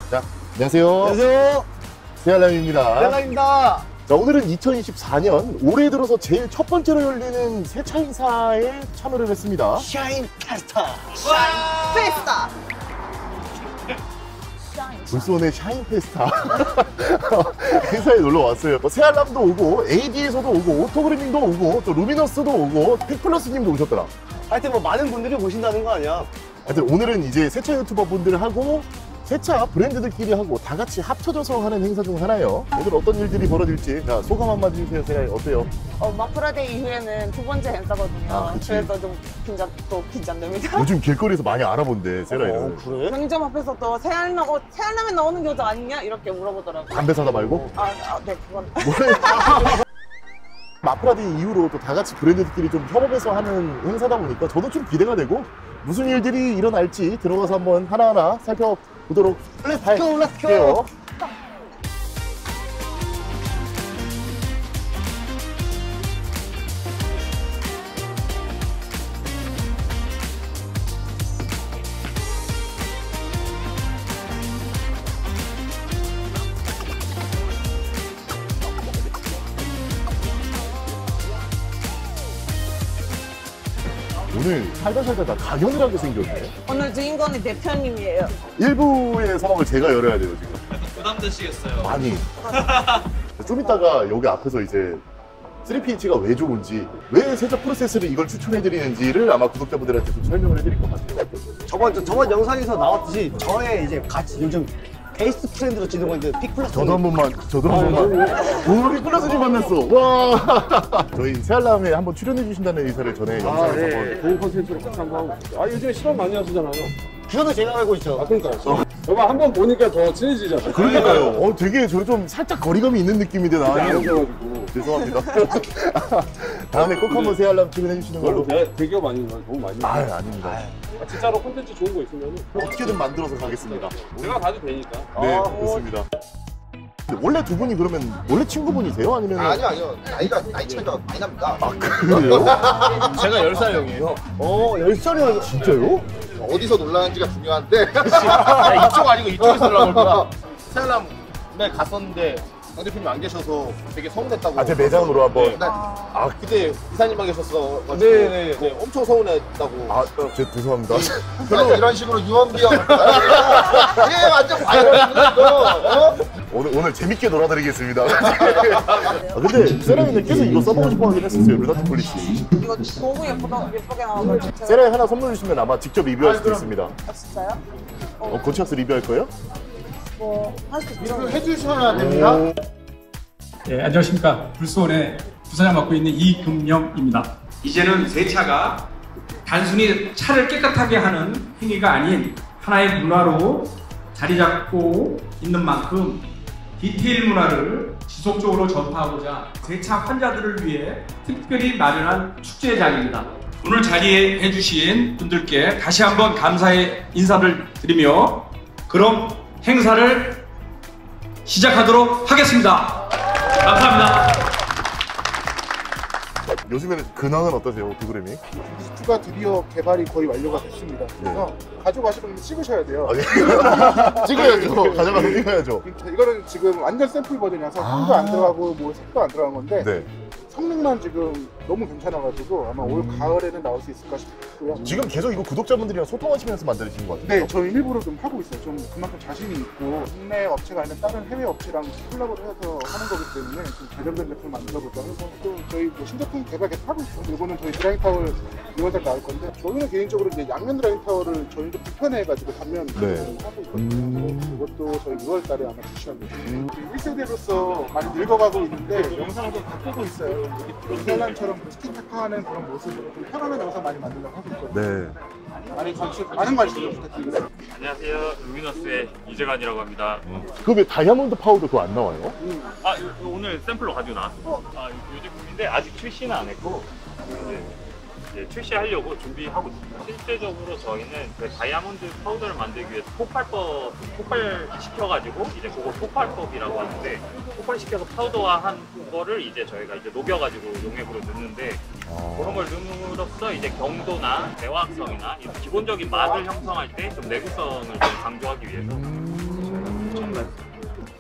자, 안녕하세요. 안녕하세요. 세알람입니다. 세알람입니다. 자, 오늘은 2024년 올해 들어서 제일 첫 번째로 열리는 세차 행사에 참여를 했습니다. 샤인 페스타. 페스타. 불소원의 샤인 페스타 행사에 놀러 왔어요. 세알람도 오고, AD에서도 오고, 오토그리밍도 오고, 또 루미너스도 오고, 픽플러스님도 오셨더라. 하여튼 뭐 많은 분들이 오신다는 거 아니야? 하여튼 오늘은 이제 세차 유튜버 분들하고 세차 브랜드들끼리 하고 다 같이 합쳐져서 하는 행사 중 하나예요. 오늘 어떤 일들이 벌어질지, 자, 소감 한마디 해주세요. 제가 어때요? 마프라데이 이후에는 두 번째 행사거든요. 아, 그치. 그래서 좀 긴장됩니다. 요즘 길거리에서 많이 알아본대, 세라이를. 그래? 편의점 앞에서 또 새알라면 나오는 여자 아니냐? 이렇게 물어보더라고요. 담배 사다 말고? 네, 그건. 마프라데이 이후로 또 다 같이 브랜드들끼리 좀 협업해서 하는 행사다 보니까 저도 좀 기대가 되고 무슨 일들이 일어날지 들어가서 한번 하나하나 살펴보도록 할게요. 오늘 살다 강연을 하게 생겼네. 오늘 주인공이 대표님이에요. 일부의 사막을 제가 열어야 돼요, 지금. 부담되시겠어요? 많이. 좀 이따가 여기 앞에서 이제 3PH가 왜 좋은지, 왜 세차 프로세스를 이걸 추천해드리는지를 아마 구독자분들한테 좀 설명을 해드릴 것 같아요. 저번 영상에서 나왔듯이 저의 이제 같이 요즘 베이스 프렌드로 지내고 있는 픽플러스. 저도 한 번만. 오늘 픽플러스님 만났어. 와. 저희 세알람에 한번 출연해주신다는 의사를 전에 영상에서 한번. 좋은 컨텐츠로 같이 한번 하고 있어요. 요즘에 실험 많이 하시잖아요. 그거는 제가 알고 있죠. 그러니까요. 저만 한번 보니까 더 친해지잖아요. 그러니까요. 되게 저 좀 살짝 거리감이 있는 느낌인데 안 나는. 오셔가지고. 죄송합니다. 다음에 꼭 한번 세알람 출연해주시는 걸로. 대기업 아닌가요? 너무 많이. 아닙니다. 진짜로 콘텐츠 좋은 거 있으면 어떻게든 만들어서 가겠습니다. 제가 가도 되니까. 네, 좋습니다. 근데 원래 두 분이 그러면 원래 친구분이세요? 아니면? 아니요. 나이 차이가 많이 납니다. 그래요? 제가 10살 형이에요. 10살이요? 진짜요? 어디서 놀라는지가 중요한데. 이쪽 아니고 이쪽에서 올라올 거야. 세알람에 갔었는데 강 대표님 안 계셔서 되게 서운했다고. 제 매장으로 한번. 그때 이사님만 계셨어. 네. 엄청 서운했다고. 죄송합니다. 별로 이런 식으로 유언비 형. 얘 완전 바이럴이거든. 오늘 재밌게 놀아드리겠습니다. 근데 세라이는 계속 이거 써보고 싶어 하긴 했었어요. 루나티 폴리시. 이거 너무 예쁘게 나와가지고. 세라이 하나 선물 주시면 아마 직접 리뷰할 수도 있습니다. 진짜요? 고치학스 리뷰할 거예요? 할 수 있죠. 해주셔야 됩니다. 네, 안녕하십니까. 불소원의 부사장 맡고 있는 이금영입니다. 이제는 세차가 단순히 차를 깨끗하게 하는 행위가 아닌 하나의 문화로 자리 잡고 있는 만큼 디테일 문화를 지속적으로 전파하고자 세차 환자들을 위해 특별히 마련한 축제장입니다. 오늘 자리에 해주신 분들께 다시 한번 감사의 인사를 드리며 그럼 행사를 시작하도록 하겠습니다. 감사합니다. 요즘에는 근황은 어떠세요? 오토그램이? 가 드디어 개발이 거의 완료가 됐습니다. 그래서 가져가시면 찍으셔야 돼요. 찍어야죠. 가져가서 찍어야죠. 이거는 지금 완전 샘플 버전이라서 손도 안 들어가고 뭐 색도 안 들어간 건데 네. 성능만 지금 너무 괜찮아가지고 아마 올 가을에는 나올 수 있을까 싶고요. 지금 계속 이거 구독자분들이랑 소통하시면서 만드신 것 같아요. 네, 저 일부러 좀 하고 있어요. 좀 그만큼 자신이 있고 국내 업체가 아니라 다른 해외 업체랑 콜라보를 해서 하는 거기 때문에 좀 개념된 제품 만들어보자 해서 또 저희 뭐 신제품 개발 계속 하고 있어요. 이거는 저희 드라잉 타월 이번 달 나올 건데 저희는 개인적으로 이제 양면 드라잉 타월을 저희도 불편해가지고 단면 하고 있거든요. 이것도 저희 6월 달에 아마 출시합니다. 1세대로서 많이 늙어가고 있는데 영상을 좀 바꾸고 있어요. 이사람처럼 티키타카하는 그런 모습으로 좀 편안한 영상 많이 만들려고 하고 있거든요. 네. 많은 관심 부탁드립니다. 안녕하세요. 루미너스의 이재관이라고 합니다. 왜 다이아몬드 파우더 그거 안 나와요? 오늘 샘플로 가지고 나왔어요. 요 제품인데 아직 출시는 안 했고 이제 출시하려고 준비하고 있습니다. 실제적으로 저희는 그 다이아몬드 파우더를 만들기 위해서 폭발시켜가지고 이제 그거 폭발법이라고 하는데 폭발시켜서 파우더화한 거를 이제 저희가 이제 녹여가지고 용액으로 넣는데 그런 걸 넣음으로써 이제 경도나 대화학성이나 기본적인 맛을 형성할 때 좀 내구성을 좀 강조하기 위해서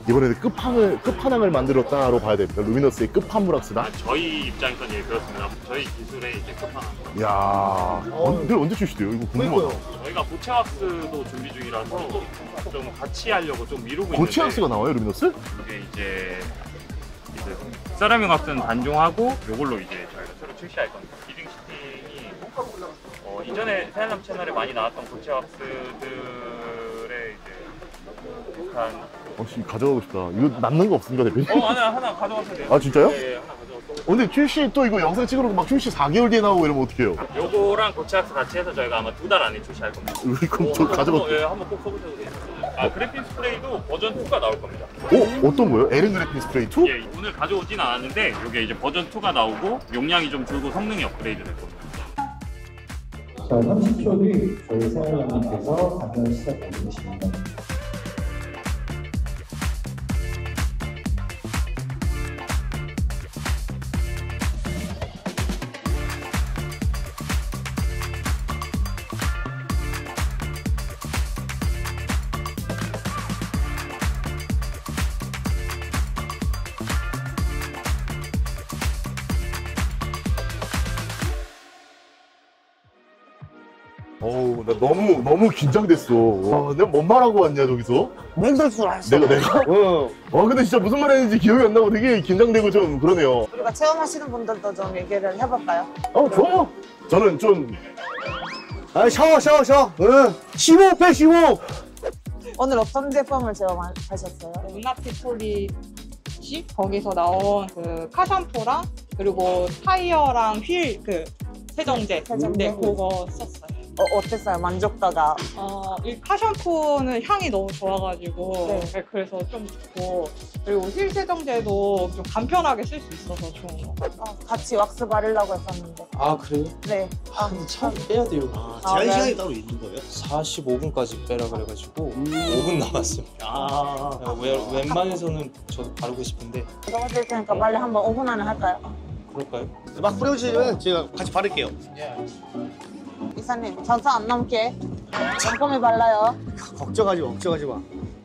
이번에는 끝판왕을 만들었다로 봐야 됩니다. 루미너스의 끝판무락스다. 저희 입장에서는 예, 그렇습니다. 저희 기술의 이제 끝판왕. 이야, 언제 출시돼요? 이거 궁금하다. 저희가 고체왁스도 준비 중이라서 좀 같이 하려고 좀 미루고 있는데. 고체왁스가 나와요, 루미너스? 이게 이제 세라믹 왁스는 단종하고 이걸로 이제 저희가 새로 출시할 겁니다. 기능 시팅이 이전에 세알람 채널에 많이 나왔던 고체 왁스들의 이제 비슷한. 혹시 가져가고 싶다. 이거 남는 거 없습니까, 대표님? 하나 가져가셔도 돼요. 아, 진짜요? 네, 하나 가져가서. 근데 출시 또 이거 영상 찍으러 막 출시 4개월 뒤에 나오고 이러면 어떡해요? 요거랑 고체 왁스 같이 해서 저희가 아마 2달 안에 출시할 겁니다. 그럼 저 가져갈게요. 예, 한번 꼭 써보셔도 돼요. 그래핀 스프레이도 버전 2가 나올 겁니다. 어떤 거요? 에른 그래핀 스프레이 2? 예, 오늘 가져오진 않았는데 이게 이제 버전 2가 나오고 용량이 좀 줄고 성능이 업그레이드 될 겁니다. 자, 30초 뒤 저희 세알람님께서 답변 시작해 주십니다. 어우, 나 너무 긴장됐어. 와, 내가 뭔 말하고 왔냐, 저기서? 맹돌수를 하셨어. 내가? 근데 진짜 무슨 말 했는지 기억이 안 나고 되게 긴장되고 좀 그러네요. 우리가 체험하시는 분들도 좀 얘기를 해볼까요? 좋아요. 저는 좀. 샤워. 응. 심호흡해, 심호흡. 오늘 어떤 제품을 체험하셨어요? 루나티폴리 거기서 나온 그 카샴푸랑 그리고 타이어랑 휠 그 세정제. 네, 그거 썼어요. 어땠어요? 만족도가? 이 카샴푸는 향이 너무 좋아가지고 네. 그래서 좀 좋고, 그리고 휠 세정제도 좀 간편하게 쓸 수 있어서 좋은 거. 같이 왁스 바르려고 했었는데. 아, 그래요? 네. 근데 참 빼야 돼요. 제한 시간이 따로 있는 거예요? 45분까지 빼라 그래가지고 5분 남았습니다. 웬만해서는 저도 바르고 싶은데. 넣어줄 테니까 빨리 한번 5분 안에 할까요? 그럴까요? 막 뿌려주시면 제가 같이 바를게요. 이사님, 전사 안 넘게 꼼꼼히 발라요. 걱정하지 마.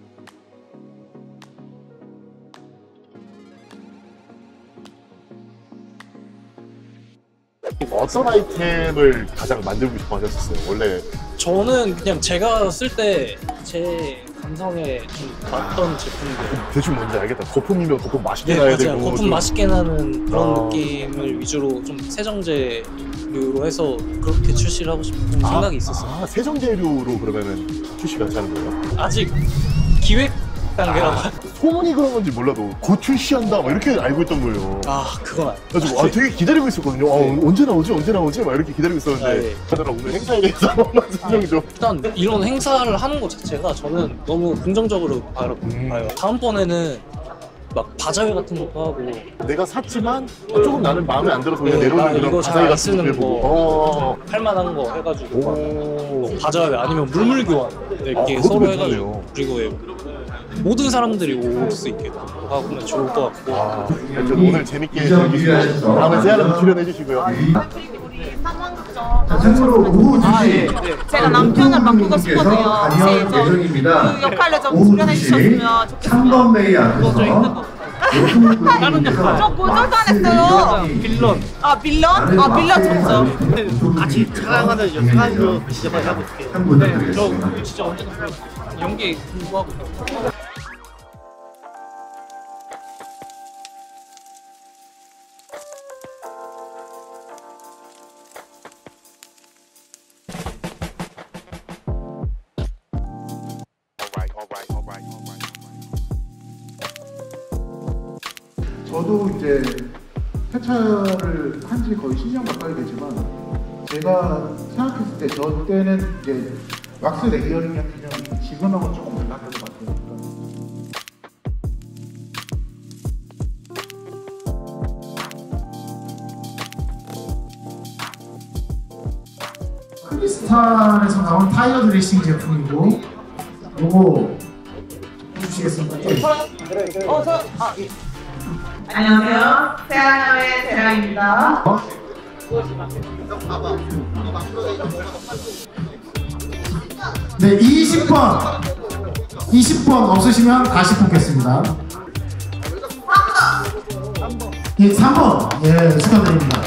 어떤 아이템을 가장 만들고 싶어 하셨었어요, 원래? 저는 그냥 제가 쓸 때 제 감성에 좀 맞던 제품들. 대충 뭔지 알겠다. 거품이면 거품 맛있게 나야 되고. 거품 좀... 맛있게 나는 그런 느낌을 위주로 좀 세정제류로 해서 그렇게 출시를 하고 싶은 생각이 있었어요. 세정제류로 그러면은 출시를 하자는 거예요? 아직 기획 단계라고. 소문이 그런 건지 몰라도 곧 출시한다 막 이렇게 알고 있던 거예요. 그건 그래가지고 되게 기다리고 있었거든요. 언제 나오지 막 이렇게 기다리고 있었는데 오늘 행사에 대해서 한번 설명 좀. 일단 이런 행사를 하는 것 자체가 저는 너무 긍정적으로 봐요. 다음번에는 막 바자회 같은 것도 하고. 내가 샀지만 조금 나는 마음에 안 들어서 그냥 내려오는 이거 잘 안 쓰는 거 할만한 거 오. 해가지고 바자회 아니면 물물 교환 이렇게 서로 해가지고, 그리고 모든 사람들이 올 수 있게 하면 좋을 것 같고. 오늘 재밌게 즐기시고 다음에 세알람 출연해 주시고요. 참고로 오후 2시 제가 남편을 바꾸고 싶거든요. 예정입니다. 그 역할을 좀 오후 출연해 2시 주셨으면 좋겠어요. 3번 베이 앞에서 저 고절도 안 했어요. 빌런. 빌런? 빌런 좋죠. 같이 촬영하는 연습하시고 시작을 하고 있을게요. 네, 저 진짜 언제나 연기 공부하고 있어요. 저도 이제 세차를 한 지 거의 10년 가까이 되지만 제가 생각했을 때 저 때는 이제 왁스 레이어링 같은 경우는 지금하고 조금 달랐던 것 같아요. 크리스탈에서 나온 타이어 드레싱 제품이고 요거 해주시겠습니까? 안녕하세요. 세알람의 대랑입니다. 네, 20번 20번 없으시면 다시 뽑겠습니다. 예, 3번. 예, 축하드립니다.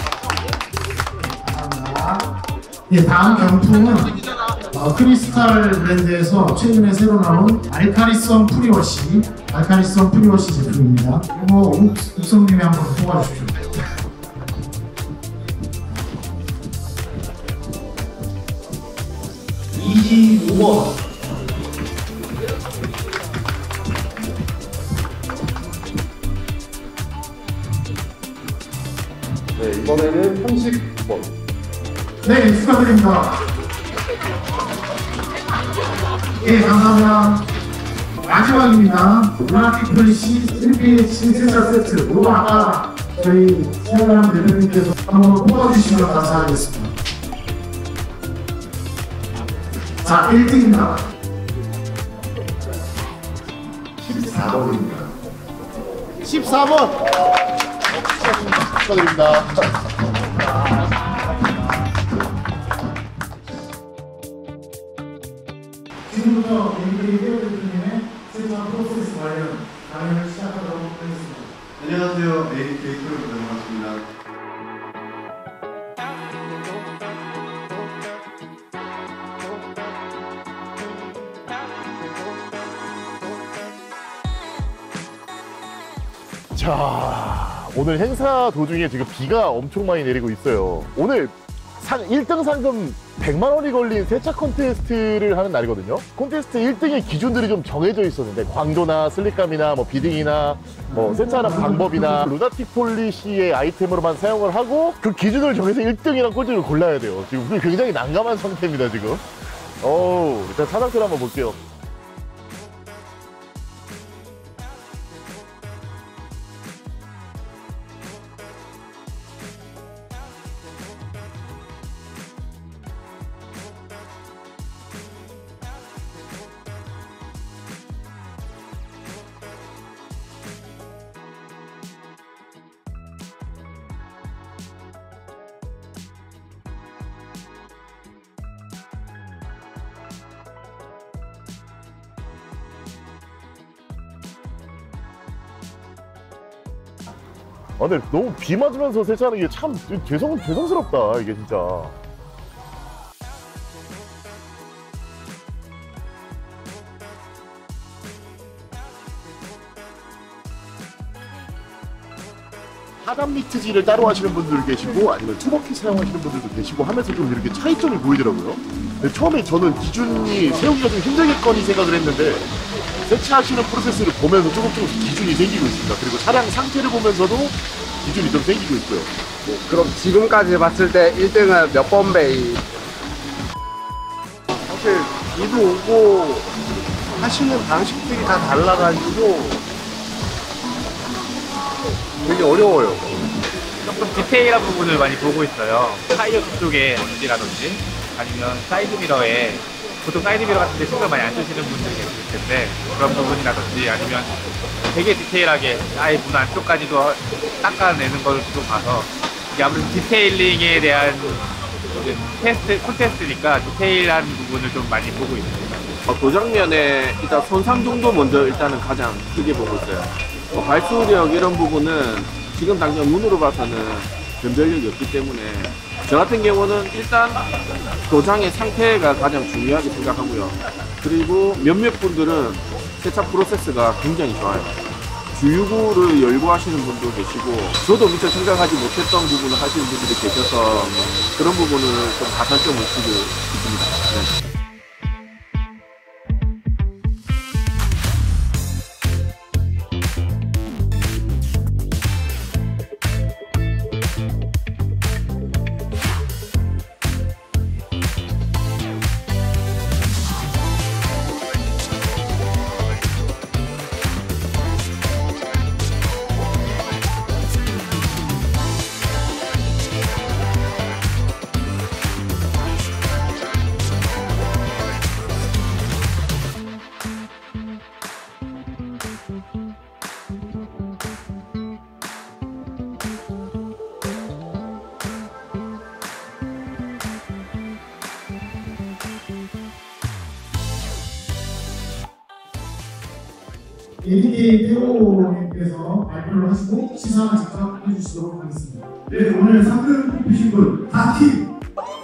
감사합니다. 예, 다음 경품은 크리스탈 브랜드에서 최근에 새로 나온 알카리성 프리워시 제품입니다. 이거 욱성님이 한번 뽑아주십시오. 이지 5번. 네, 이번에는 30번. 네, 축하드립니다. 예, 감사합니다. 마지막입니다. 루나틱 플래시 3PH 세차 세트. 이거 아까 저희 세아람 대표님께서 한번 뽑아주시면 감사하겠습니다. 자, 1등입니다. 14번입니다. 14번! 축하드립니다. 지금부터 앵그리 헤어 대표님의 세차 프로세스 관련 강연을 시작하도록 하겠습니다. 안녕하세요. AKK 프로그램 반갑습니다. 자, 오늘 행사 도중에 지금 비가 엄청 많이 내리고 있어요. 오늘 1등 상금 100만 원이 걸린 세차 콘테스트를 하는 날이거든요. 콘테스트 1등의 기준들이 좀 정해져 있었는데 광도나 슬립감이나 뭐 비딩이나 뭐 세차하는 방법이나 루나틱 폴리시의 아이템으로만 사용을 하고 그 기준을 정해서 1등이랑 꼴찌를 골라야 돼요. 지금 굉장히 난감한 상태입니다, 지금. 일단 차상태를 한번 볼게요. 근데 너무 비 맞으면서 세차하는 게 참 죄송스럽다, 이게 진짜. 하단 미트질을 따로 하시는 분들 계시고 아니면 투버킷 사용하시는 분들도 계시고 하면서 좀 이렇게 차이점이 보이더라고요. 근데 처음에 저는 기준이 세우기가 좀 힘들겠거니 생각을 했는데 세차하시는 프로세스를 보면서 조금씩 기준이 생기고 있습니다. 그리고 차량 상태를 보면서도 기준이 좀 생기고 있고요. 그럼 지금까지 봤을 때 1등은 몇 번 베이? 사실 비도 오고 하시는 방식들이 다 달라가지고 되게 어려워요. 조금 디테일한 부분을 많이 보고 있어요. 타이어 쪽에 먼지라든지 아니면 사이드미러에 보통 사이드미러 같은 데 신경 많이 안 쓰시는 분들이 계실 텐데 그런 부분이라든지 아니면 되게 디테일하게 아예 문 안쪽까지도 닦아내는 걸 좀 봐서 이게 아무래도 디테일링에 대한 콘테스트니까 디테일한 부분을 좀 많이 보고 있습니다. 도장면에 일단 손상 정도 먼저 일단은 가장 크게 보고 있어요. 발수력 이런 부분은 지금 당장 눈으로 봐서는 변별력이 없기 때문에 저 같은 경우는 일단 도장의 상태가 가장 중요하게 생각하고요. 그리고 몇몇 분들은 세차 프로세스가 굉장히 좋아요. 주유구를 열고 하시는 분도 계시고 저도 미처 생각하지 못했던 부분을 하시는 분들이 계셔서 그런 부분을 좀 가산점을 주고 있습니다. 네. ADK 태호님께서 발표를 하시고 시상을 직접 해주시도록 하겠습니다. 네, 오늘 상금 뽑히신 분 다 팀!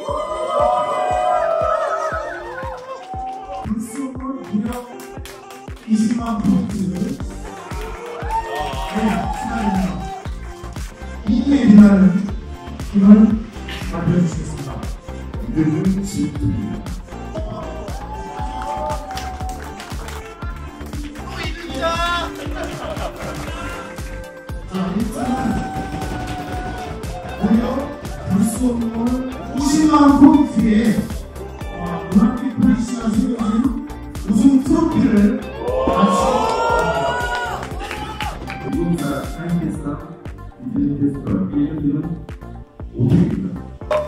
불수물 무려 20만 포인트 축하드립니다. 2위에 빛나는 팀을 발표해 주시겠습니다. 이름은 지입니다. 자, 1등은 무려 불수물 20만 포인트의 문학기 프리시가 새겨진 우승 트로피를 이공사 타임캐스터 인텔리캐스터 1등은 5등입니다.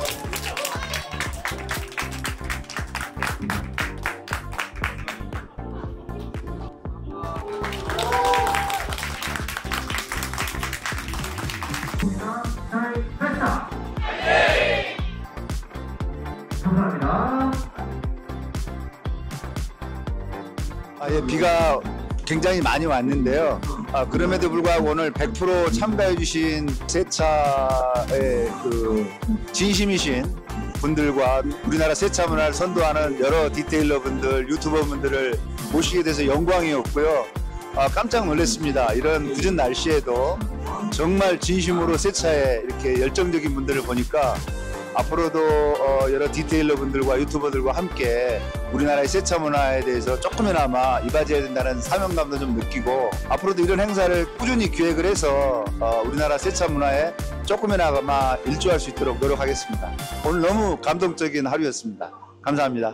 감사합니다. 예, 비가 굉장히 많이 왔는데요. 그럼에도 불구하고 오늘 100% 참가해주신 세차의 그 진심이신 분들과 우리나라 세차 문화를 선도하는 여러 디테일러 분들, 유튜버 분들을 모시게 돼서 영광이었고요. 깜짝 놀랐습니다. 이런 굳은 날씨에도 정말 진심으로 세차에 이렇게 열정적인 분들을 보니까 앞으로도 여러 디테일러 분들과 유튜버들과 함께 우리나라의 세차 문화에 대해서 조금이나마 이바지해야 된다는 사명감도 좀 느끼고 앞으로도 이런 행사를 꾸준히 기획을 해서 우리나라 세차 문화에 조금이나마 일조할 수 있도록 노력하겠습니다. 오늘 너무 감동적인 하루였습니다. 감사합니다.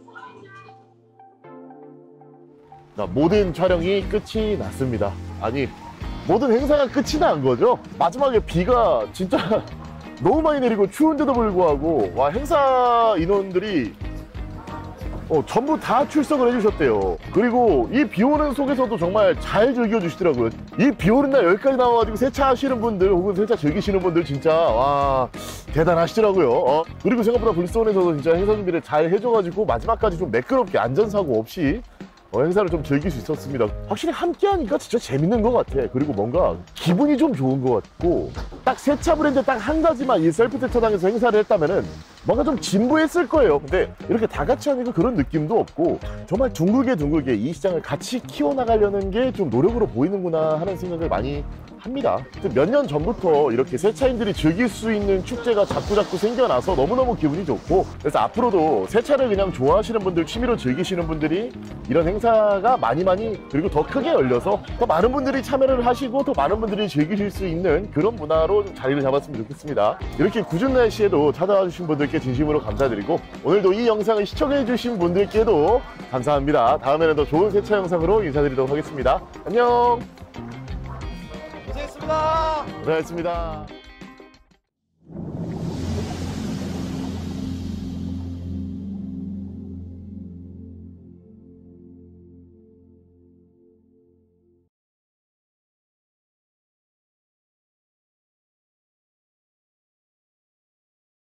모든 촬영이 끝이 났습니다. 아니, 모든 행사가 끝이 난 거죠. 마지막에 비가 진짜 너무 많이 내리고 추운데도 불구하고 와, 행사 인원들이 전부 다 출석을 해주셨대요. 그리고 이 비 오는 속에서도 정말 잘 즐겨주시더라고요. 이 비 오는 날 여기까지 나와가지고 세차하시는 분들 혹은 세차 즐기시는 분들 진짜 와, 대단하시더라고요. 그리고 생각보다 불스원에서도 진짜 행사 준비를 잘 해줘가지고 마지막까지 좀 매끄럽게 안전사고 없이 행사를 좀 즐길 수 있었습니다. 확실히 함께 하니까 진짜 재밌는 것 같아. 그리고 뭔가 기분이 좀 좋은 것 같고 딱 세차 브랜드 딱 한 가지만 이 셀프 세차장에서 행사를 했다면은 뭔가 좀 진부했을 거예요. 근데 이렇게 다 같이 하니까 그런 느낌도 없고 정말 둥글게 이 시장을 같이 키워나가려는 게 좀 노력으로 보이는구나 하는 생각을 많이 합니다. 몇 년 전부터 이렇게 세차인들이 즐길 수 있는 축제가 자꾸 생겨나서 너무너무 기분이 좋고 그래서 앞으로도 세차를 그냥 좋아하시는 분들, 취미로 즐기시는 분들이 이런 행사가 많이 그리고 더 크게 열려서 더 많은 분들이 참여를 하시고 더 많은 분들이 즐기실 수 있는 그런 문화로 좀 자리를 잡았으면 좋겠습니다. 이렇게 궂은 날씨에도 찾아와 주신 분들께 진심으로 감사드리고 오늘도 이 영상을 시청해 주신 분들께도 감사합니다. 다음에는 더 좋은 세차 영상으로 인사드리도록 하겠습니다. 안녕. 고생했습니다. 고생했습니다.